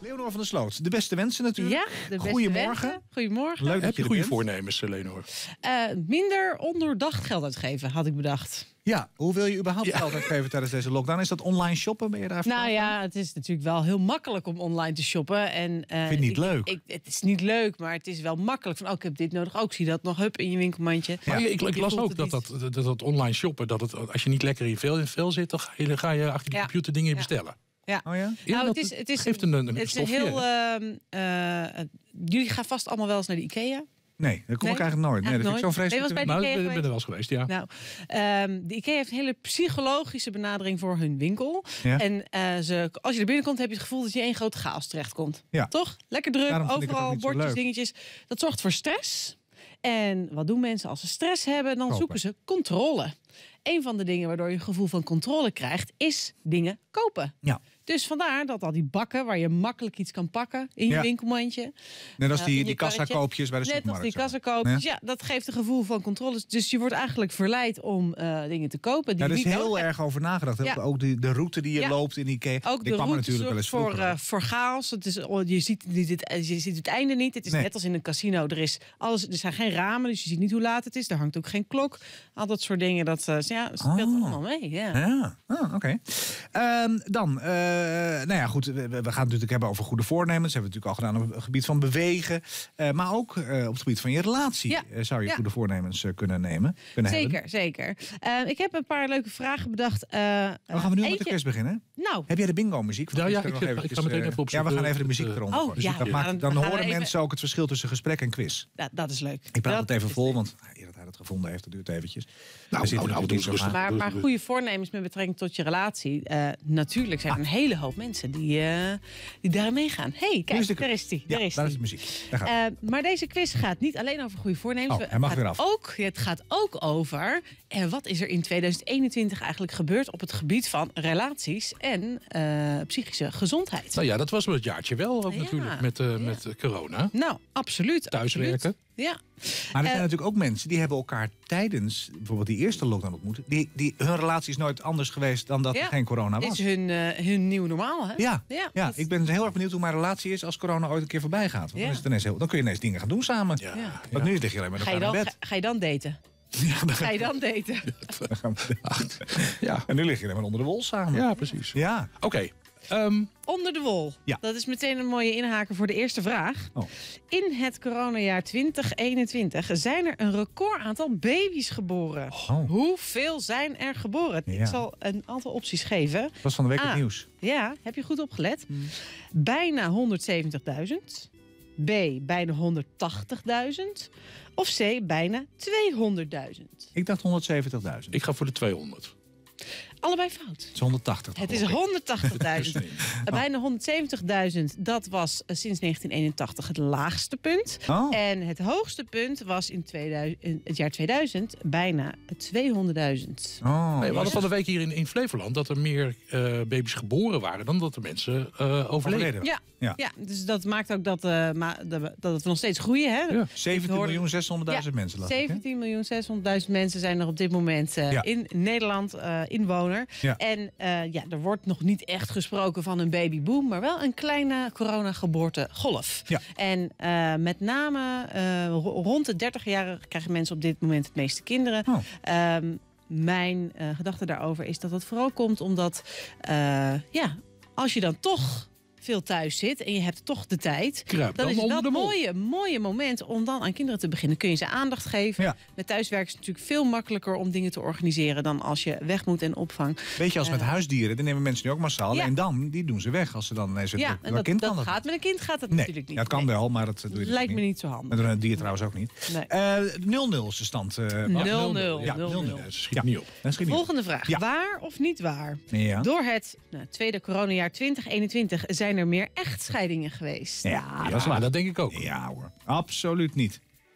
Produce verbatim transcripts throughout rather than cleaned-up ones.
Leonor van der Sloot, de beste wensen natuurlijk. Ja, de beste Goedemorgen. wensen. Goedemorgen. Leuk dat Heb je er goede bent. voornemens, Leonor? Uh, minder ondoordacht geld uitgeven, had ik bedacht. Ja, hoe wil je überhaupt Ja. geld uitgeven tijdens deze lockdown? Is dat online shoppen? Ben je daar even Nou van? ja, het is natuurlijk wel heel makkelijk om online te shoppen. En, uh, Vind je het niet ik, leuk? Ik, het is niet leuk, maar het is wel makkelijk. Van, oh, ik heb dit nodig. Ook zie dat nog hup in je winkelmandje. Maar Ja. ik, ik Je las voelt ook het dat niet. dat, dat dat online shoppen, dat het, als je niet lekker in je vel, in vel zit, dan ga je, dan ga je achter de Ja. computer dingen Ja. bestellen. Ja. Oh ja? Ja, nou, dat het is, het is, geeft een, een het is een stofje, heel. hè? Uh, uh, jullie gaan vast allemaal wel eens naar de IKEA. Nee, dat kom Nee? ik eigenlijk nooit. Nee, dat vind ik zo Eigenlijk vreselijk. nooit. Ben je wel eens bij de Nou, ik IKEA ben, ben er wel geweest? eens geweest, ja. Nou, um, de IKEA heeft een hele psychologische benadering voor hun winkel. Ja. En uh, ze, als je er binnenkomt, heb je het gevoel dat je in één grote chaos terechtkomt. Ja. Toch? Lekker druk, Daarom vind ik het ook overal niet zo bordjes, leuk. dingetjes. Dat zorgt voor stress. En wat doen mensen als ze stress hebben? Dan Kopen. zoeken ze controle. Een van de dingen waardoor je een gevoel van controle krijgt, is dingen kopen. Ja. Dus vandaar dat al die bakken waar je makkelijk iets kan pakken in je Ja. winkelmandje. Net als Uh, die, in je die karretje. kassakoopjes bij de Net als supermarkt. die zeg maar. kassakoopjes. Ja. dat geeft een gevoel van controle. Dus je wordt eigenlijk verleid om uh, dingen te kopen. Die Ja, er is je niet heel nodig hebt. erg over nagedacht. hè? Ja. Ook de, de route die je Ja. loopt in Ikea. Ook die de kwam er route natuurlijk wel eens zorgt voor, vroeger. uh, voor chaos. Het is, oh, je, ziet niet het, je ziet het einde niet. Het is Nee. net als in een casino. Er, is alles, er zijn geen ramen, dus je ziet niet hoe laat het is. Er hangt ook geen klok. Al dat soort dingen. Dat uh, ja, speelt Oh. allemaal mee. Ja. Ja, ah, oké. Ehm, dan, uh, nou ja, goed. We, we gaan het natuurlijk hebben over goede voornemens. Dat hebben we natuurlijk al gedaan op het gebied van bewegen. Uh, maar ook uh, op het gebied van je relatie Ja. uh, zou je Ja. goede voornemens uh, kunnen nemen. Kunnen Zeker, hebben. zeker. Uh, ik heb een paar leuke vragen bedacht. Uh, Oh, gaan we nu eentje, met de quiz beginnen? Nou, heb jij de bingo-muziek? Ja, ja, Misschien ik, nog ik eventjes, ga meteen uh, even opzoeken. Ja, we gaan even de muziek Uh, eronder. Oh, dus ja, dat ja, maakt, dan dan gaan we horen even- mensen ook het verschil tussen gesprek en quiz. dat, dat is leuk. Ik praat Dat het even is vol, leuk. want eer dat hij dat gevonden heeft, dat duurt eventjes. Nou, We nou, zitten nou, natuurlijk doe niet eens zo rustig. aan. Maar, maar goede voornemens met betrekking tot je relatie. Uh, natuurlijk zijn er een hele hoop mensen die, uh, die daar meegaan. Hé, hey, Nu kijk, is de- daar is die. Ja, Daar is daar is die. de muziek. Daar gaat het. Uh, maar deze quiz gaat niet alleen over goede voornemens. Oh, hij mag het weer gaat af. Ook, het gaat ook over uh, wat is er in tweeduizend eenentwintig eigenlijk gebeurd op het gebied van relaties en uh, psychische gezondheid. Nou ja, dat was wel het jaartje wel ook Ja. natuurlijk met, uh, Ja. met uh, corona. Nou, absoluut. Thuiswerken. Absoluut. Ja. Maar er zijn Uh, natuurlijk ook mensen die hebben elkaar tijdens bijvoorbeeld die eerste lockdown ontmoet. Die, die, hun relatie is nooit anders geweest dan dat Ja. er geen corona Dit was. is hun, uh, hun nieuw normaal, hè? Ja, Ja, ja, dat- ik ben heel erg benieuwd hoe mijn relatie is als corona ooit een keer voorbij gaat. Want Ja. dan, is het ineens heel, dan kun je ineens dingen gaan doen samen. Ja. Ja. Want nu lig je alleen maar Ga je, elkaar dan, in ga, bed. ga je dan daten? Ja, dan Ga je dan daten? gaan we- Ja, En nu lig je alleen maar onder de wol samen. ja precies. Ja. Oké. ehm, Onder de wol. Ja. Dat is meteen een mooie inhaker voor de eerste vraag. Oh. In het coronajaar twintig eenentwintig zijn er een record aantal baby's geboren. Oh. Hoeveel zijn er geboren? Ja. Ik zal een aantal opties geven. Dat was van de week het Ah. nieuws. Ja, heb je goed opgelet? Bijna honderdzeventigduizend. B, bijna honderdtachtigduizend. Of C, bijna tweehonderdduizend. Ik dacht honderdzeventigduizend. ik ga voor de tweehonderd. Allebei fout. Het is honderdtachtig. Het is honderdtachtigduizend. Bijna honderdzeventigduizend, dat was uh, sinds negentien eenentachtig het laagste punt. Oh. En het hoogste punt was in, tweeduizend, in het jaar tweeduizend bijna tweehonderdduizend. Oh, Nee, we ja. hadden van de week hier in, in Flevoland dat er meer uh, baby's geboren waren dan dat er mensen uh, overleden. Overleden. Ja, Ja. ja. dus dat maakt ook dat, uh, ma- dat we nog steeds groeien. Hè? Ja. zeventien miljoen zeshonderdduizend mensen. las ik, hè? zeventien miljoen zeshonderdduizend mensen zijn er op dit moment uh, Ja. in Nederland uh, inwoner. Ja. En uh, ja, er wordt nog niet echt gesproken van een babyboom, maar wel een kleine coronageboortegolf. Ja. En uh, met name uh, ro- rond de dertig-jarigen krijgen mensen op dit moment het meeste kinderen. Oh. Um, mijn uh, gedachte daarover is dat het vooral komt omdat, uh, ja, als je dan toch veel thuis zit en je hebt toch de tijd, Kruip dan dan is onder dat de mol. mooie, mooie moment om dan aan kinderen te beginnen. Kun je ze aandacht geven. Ja. Met thuiswerk is het natuurlijk veel makkelijker om dingen te organiseren dan als je weg moet en opvang. Weet je, als met huisdieren, die nemen mensen nu ook massaal. Ja. En dan, die doen ze weg. Als ze dan ineens Ja, een en dat, kind dat kan dat gaat met een kind gaat dat Nee, natuurlijk niet. ja, het kan Nee. wel, maar dat doe je Het dus lijkt niet. me niet zo handig. Met een dier trouwens ook niet. Nee. Eh, nul nul is de stand. eh, Bas. nul nul. Ja, nul nul nul. nul. Dat schiet Ja. niet op. Dat schiet niet op. Volgende vraag. Ja. Waar of niet waar? Ja. Door het nou, tweede coronajaar twintig eenentwintig zijn er meer echtscheidingen geweest. Ja, dat is Ja, waar. dat denk ik ook. Ja hoor, absoluut niet.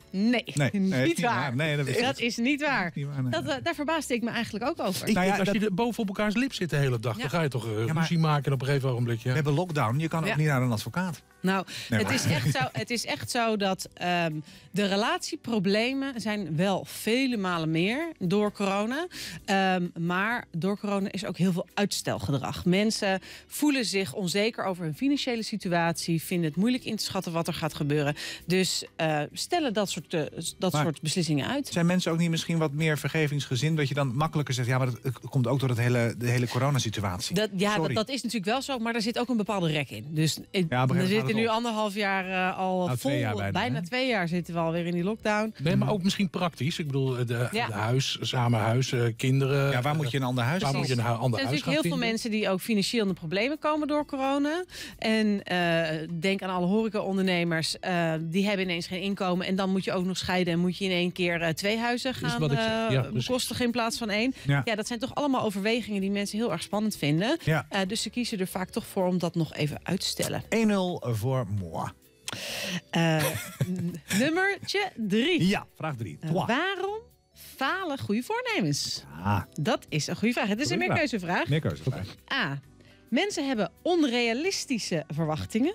Nee, Nee, nee, niet, is niet waar. waar. Nee, dat is dat niet. is niet waar. Niet waar, nee. Dat, uh, daar verbaasde ik me eigenlijk ook over. Ik Nou ja, denk, als dat- je er boven op elkaars lip zit de hele dag, Ja. dan ga je toch uh, Ja, maar- ruzie maken op een gegeven ogenblik. Ja. We hebben lockdown, je kan ook Ja. niet naar een advocaat. Nou, Nee, het, maar- is echt zo, het is echt zo dat um, de relatieproblemen zijn wel vele malen meer door corona. Um, maar door corona is ook heel veel uitstelgedrag. Mensen voelen zich onzeker over hun financiële situatie, vinden het moeilijk in te schatten wat er gaat gebeuren. Dus uh, stellen dat soort, uh, dat Maar- soort beslissingen uit. Zijn mensen ook niet misschien wat meer vergevingsgezind? Dat je dan makkelijker zegt, ja, maar dat het komt ook door het hele, de hele coronasituatie. Dat, ja, dat, Sorry. dat is natuurlijk wel zo, maar er zit ook een bepaalde rek in. Dus ik, Ja, op een we gegeven moment zitten gaat nu het op. anderhalf jaar uh, al Nou, vol. twee jaar bijna, hè? twee jaar zitten we alweer in die lockdown. Nee, maar ook misschien praktisch. Ik bedoel, de, Ja. de huis, samen huis, uh, kinderen. Ja, waar moet je een ander huis Waar gaan? moet je een hu- ander Er zijn huis natuurlijk heel gaan veel vinden? mensen die ook financieel in de problemen komen door corona. En uh, denk aan alle horecaondernemers. Uh, die hebben ineens geen inkomen. En dan moet je ook nog scheiden. En moet je in één keer uh, twee huizen is gaan wat ik zeg. uh, Ja, precies. bekostigen in plaats van één. Ja. Ja, dat zijn toch allemaal overwegingen die mensen heel erg spannend vinden. Ja. Uh, dus ze kiezen er vaak toch voor om dat nog even uit te stellen. één nul voor moi. Uh, n- nummertje drie. Ja, vraag drie. Uh, waarom falen goede voornemens? Ah, Dat is een goede vraag. Het is een Goeie vraag. meerkeuzevraag. meer keuzevraag. A. Mensen hebben onrealistische verwachtingen.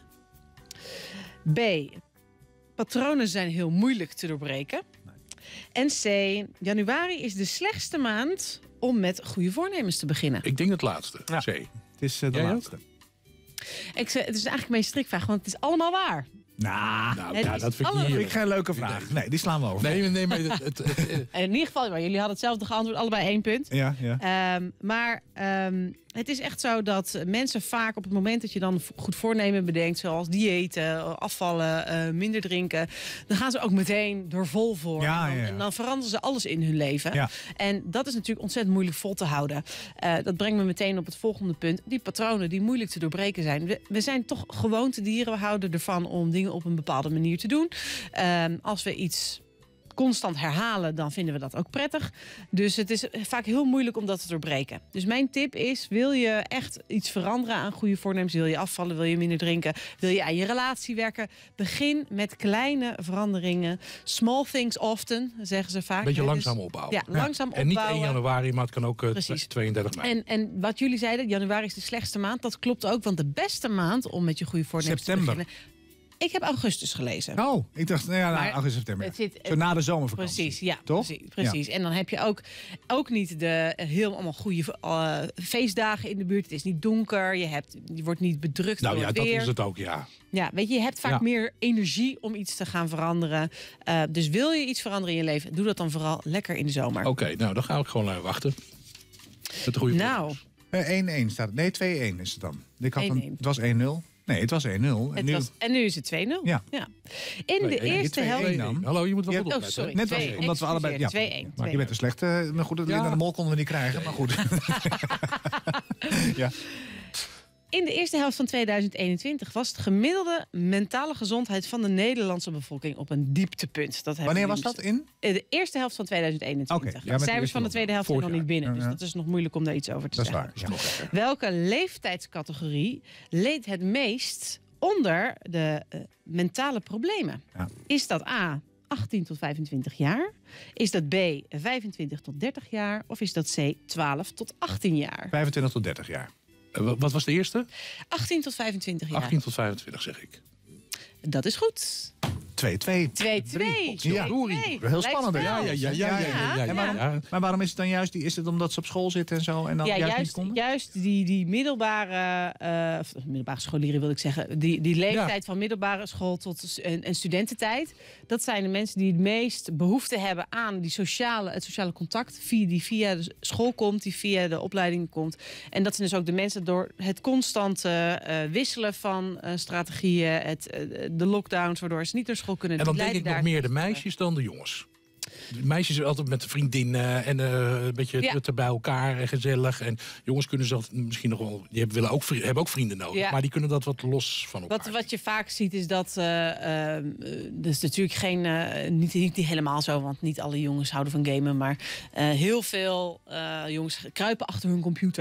B. Patronen zijn heel moeilijk te doorbreken. En C. Januari is de slechtste maand om met goede voornemens te beginnen. Ik denk het laatste. Ja. C. Het is uh, de Jij ook? laatste. Ik, zeg, het is eigenlijk mijn strikvraag, want het is allemaal waar. Nou, Nou, Het ja, is dat vind ik alle- niet vind ik eerlijk. geen leuke vraag. Nee, die slaan we over. Nee, nee, maar het, het, het- het- En in ieder geval, maar jullie hadden hetzelfde geantwoord, allebei één punt. Ja, ja. Um, maar um, het is echt zo dat mensen vaak op het moment dat je dan goed voornemen bedenkt, zoals diëten, afvallen, uh, minder drinken, dan gaan ze ook meteen door vol voor. Ja, en, dan, ja, ja. en dan veranderen ze alles in hun leven. Ja. En dat is natuurlijk ontzettend moeilijk vol te houden. Uh, dat brengt me meteen op het volgende punt. Die patronen die moeilijk te doorbreken zijn. We, we zijn toch gewoontedieren. We houden ervan om dingen op een bepaalde manier te doen. Um, als we iets constant herhalen, dan vinden we dat ook prettig. Dus het is vaak heel moeilijk om dat te doorbreken. Dus mijn tip is, wil je echt iets veranderen aan goede voornemens? Wil je afvallen? Wil je minder drinken? Wil je aan je relatie werken? Begin met kleine veranderingen. Small things often, zeggen ze vaak. een beetje hè? langzaam Dus, opbouwen. ja, langzaam En niet opbouwen. één januari, maar het kan ook uh, Precies. tweeëndertig mei. En, en wat jullie zeiden, januari is de slechtste maand. Dat klopt ook, want de beste maand om met je goede voornemens September. te beginnen. Ik heb augustus gelezen. Oh, ik dacht, nou ja, nou, Maar augustus, september. het zit- Zo na de zomervakantie. Precies, ja. Toch? Precies. precies. En dan heb je ook, ook niet de heel allemaal goede uh, feestdagen in de buurt. Het is niet donker. Je, hebt, je wordt niet bedrukt Nou door ja, het dat weer. is het ook, ja. Ja, weet je, je hebt vaak Ja. meer energie om iets te gaan veranderen. Uh, dus wil je iets veranderen in je leven, doe dat dan vooral lekker in de zomer. Oké, nou, dan ga ik gewoon uh, wachten. Met de goede Nou, voornemens. Eh, één één staat het. Nee, twee één is het dan. Ik had een, één één. het was één nul. Nee, het was één nul. En het nu, was, en nu is het twee nul. Ja. In Nee, de nee, eerste twee helft... één dan. Hallo, je moet wel Je goed hebt- Oh, opletten. sorry. net was, twee één. omdat we allebei... Ja, twee één. maar je bent een slechte... Maar goed, Ja. naar de mol konden we niet krijgen. Maar goed. ja. In de eerste helft van tweeduizend eenentwintig was het gemiddelde mentale gezondheid van de Nederlandse bevolking op een dieptepunt. Dat hebben Wanneer was jullie dat in? Eh, De eerste helft van tweeduizend eenentwintig. Oké, ja, de met de cijfers eerste van de tweede helft zijn nog Vorig niet binnen. Ja, Dus ja. dat is nog moeilijk om daar iets over te Dat is zeggen. waar. Ja. Nog lekker. Welke leeftijdscategorie leed het meest onder de uh, mentale problemen? Ja. Is dat A, achttien tot vijfentwintig jaar? Is dat B, vijfentwintig tot dertig jaar? Of is dat C, twaalf tot achttien jaar? vijfentwintig tot dertig jaar. Uh, wat was de eerste? achttien tot vijfentwintig jaar. achttien tot vijfentwintig, zeg ik. Dat is goed. twee twee. twee twee. Ja. Heel spannend, hè? Ja, ja, ja, ja, ja, ja, ja, En waarom, ja. maar waarom is het dan juist... Die, is het omdat ze op school zitten en zo en dan Ja, juist, niet juist, konden? juist die, die middelbare, uh, of middelbare scholieren wil ik zeggen, die, die leeftijd van middelbare school tot en, en studententijd, dat zijn de mensen die het meest behoefte hebben aan die sociale, het sociale contact, via, die via de school komt, die via de opleiding komt. En dat zijn dus ook de mensen door het constante uh, wisselen van uh, strategieën, het, uh, de lockdowns, waardoor ze niet naar school kunnen. En dan die denk ik leiden nog daar- meer de meisjes dan de jongens. De meisjes zijn altijd met de vriendinnen en uh, een beetje Ja. te bij elkaar en gezellig. En jongens kunnen ze dat misschien nog wel... Die hebben, willen ook, vri- hebben ook vrienden nodig, Ja. maar die kunnen dat wat los van elkaar. Wat, wat je vaak ziet is dat, uh, uh, dat is natuurlijk geen, uh, niet, niet helemaal zo, want niet alle jongens houden van gamen, maar uh, heel veel uh, jongens kruipen achter hun computer.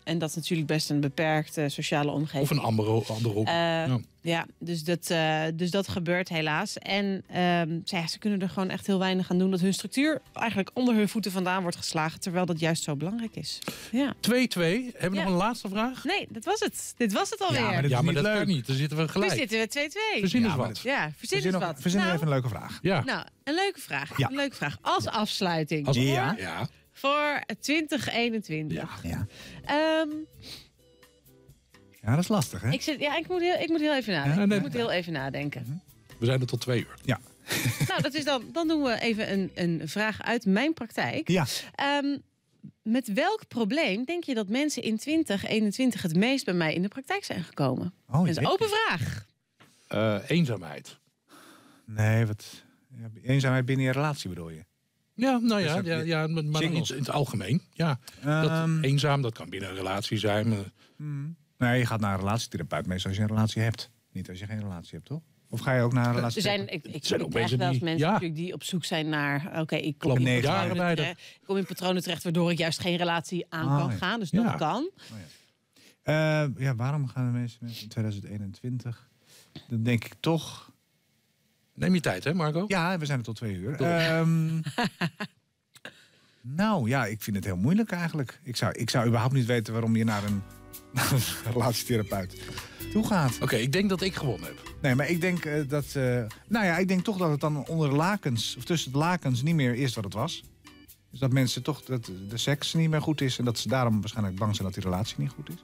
en dat is natuurlijk best een beperkte sociale omgeving. Of een andere, andere op. Uh, ja. ja, dus dat, uh, dus dat gebeurt helaas. En um, ja, ze kunnen er gewoon echt heel weinig aan doen dat hun structuur eigenlijk onder hun voeten vandaan wordt geslagen, terwijl dat juist zo belangrijk is. Ja. twee-twee. Hebben we ja. nog een laatste vraag? Nee, dat was het. Dit was het alweer. Ja, maar, ja, maar dat leuk. kan niet. Dan zitten we gelijk. Nu zitten we twee-twee. Verzin eens ja, wat. Ja, verzin, verzin, eens nog, wat. verzin nou, even een leuke vraag. Ja. Nou, een leuke vraag. Ja. Een leuke vraag. Als afsluiting. Als, Ja. ja. Voor twintig eenentwintig. Ja. Ja. Um, ja, dat is lastig, hè? ik, zit, ja, ik, moet heel, ik moet heel even nadenken. Ja, nee, ik moet heel even nadenken. We zijn er tot twee uur. Ja. Nou, dat is dan, dan doen we even een, een vraag uit mijn praktijk. Ja. Um, met welk probleem denk je dat mensen in twintig eenentwintig het meest bij mij in de praktijk zijn gekomen? Oh, dat is een jee. open vraag. Uh, eenzaamheid. Nee, wat... Ja, eenzaamheid binnen je relatie bedoel je? Ja, nou ja, Dus ja, ja maar dan Singles. in, in het algemeen. Ja, dat, Um, eenzaam, dat kan binnen een relatie zijn. Maar, hmm. Nee, je gaat naar een relatietherapeut meestal als je een relatie hebt. Niet als je geen relatie hebt, toch? Of ga je ook naar een Er relatie? zijn, ik, ik, zijn ik ook krijg mensen wel eens die- mensen ja. natuurlijk die op zoek zijn naar... Oké, okay, ik, kom Klopt, in negen patronen jaren bij de- terecht- ik kom in patronen terecht waardoor ik juist geen relatie aan Ah, kan ja. gaan. Dus Ja. dat kan. Uh, ja, waarom gaan de meeste mensen in twintig eenentwintig? Dan denk ik toch... neem je tijd, hè Marco? Ja, we zijn er tot twee uur. Door. Um, nou ja, ik vind het heel moeilijk eigenlijk. Ik zou, ik zou überhaupt niet weten waarom je naar een, naar een relatietherapeut toe gaat. Oké, okay, ik denk dat ik gewonnen heb. Nee, maar ik denk uh, dat... Uh, nou ja, ik denk toch dat het dan onder de lakens... of tussen de lakens niet meer is wat het was. Dus dat mensen toch... dat de seks niet meer goed is... en dat ze daarom waarschijnlijk bang zijn dat die relatie niet goed is.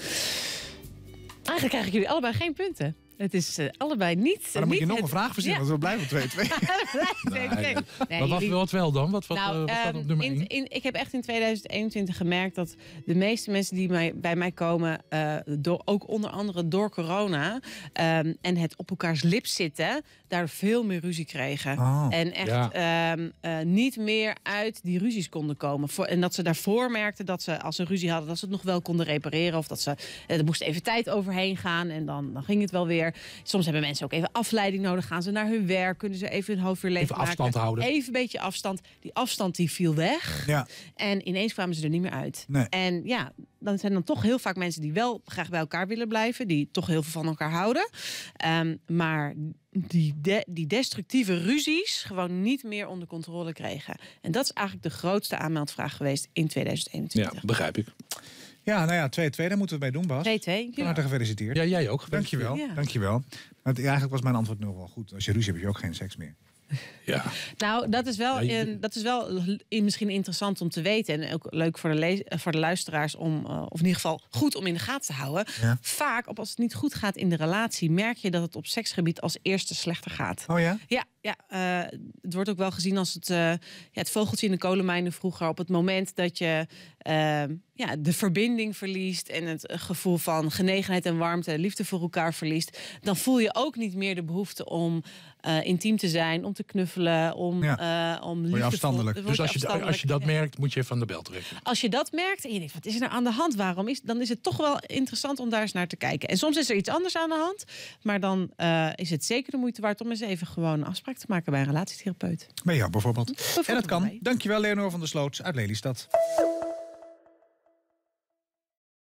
Eigenlijk krijgen jullie allebei geen punten. Het is uh, allebei niet... Maar dan moet je niet nog het... een vraag verzinnen, Ja. want we blijven twee-twee. Nee, nee, maar wat, jullie- wat wel dan? Wat, wat, Nou, uh, wat staat um, op nummer in, één? in, ik heb echt in twintig eenentwintig gemerkt dat de meeste mensen die mij, bij mij komen, uh, door, ook onder andere door corona um, en het op elkaars lip zitten, daar veel meer ruzie kregen. Oh. En echt Ja. um, uh, niet meer uit die ruzies konden komen. Voor, en dat ze daarvoor merkten dat ze, als ze ruzie hadden, dat ze het nog wel konden repareren. Of dat ze, uh, er moest even tijd overheen gaan en dan, dan ging het wel weer. Soms hebben mensen ook even afleiding nodig. Gaan ze naar hun werk, kunnen ze even hun hoofd weer leeg Even maken. afstand houden. Even een beetje afstand. Die afstand die viel weg. Ja. En ineens kwamen ze er niet meer uit. Nee. En ja, dan zijn dan toch heel vaak mensen die wel graag bij elkaar willen blijven. Die toch heel veel van elkaar houden. Um, maar die, de, die destructieve ruzies gewoon niet meer onder controle kregen. En dat is eigenlijk de grootste aanmeldvraag geweest in twintig Ja, eenentwintig. begrijp ik. Ja, nou ja, twee-twee, daar moeten we het mee doen, Bas. twee-twee. Van harte gefeliciteerd. Ja, jij ook. Dankjewel, Ja. dankjewel. Maar het- eigenlijk was mijn antwoord nog wel goed. Als je ruzie hebt, heb je ook geen seks meer. Ja. Nou, dat is wel, Ja, je- in, dat is wel in, misschien interessant om te weten. En ook leuk voor de, le- voor de luisteraars om, uh, of in ieder geval goed om in de gaten te houden. Ja. Vaak, op als het niet goed gaat in de relatie, merk je dat het op seksgebied als eerste slechter gaat. Oh ja? Ja, ja uh, het wordt ook wel gezien als het, uh, ja, het vogeltje in de kolenmijnen vroeger. Op het moment dat je uh, ja, de verbinding verliest en het gevoel van genegenheid en warmte, liefde voor elkaar verliest, dan voel je ook niet meer de behoefte om uh, intiem te zijn, om te knuffelen, om, Ja. uh, om je liefdevol- afstandelijk. word Dus je als je, afstandelijk. als je dat Ja. merkt, moet je even aan de bel trekken. Als je dat merkt en je denkt, wat is er nou aan de hand? Waarom is, dan is het toch wel interessant om daar eens naar te kijken. En soms is er iets anders aan de hand, maar dan uh, is het zeker de moeite waard om eens even gewoon een afspraak te maken bij een relatietherapeut. Bij jou bijvoorbeeld. En dat kan. bij mij. Dankjewel, Leonor van der Sloot uit Lelystad.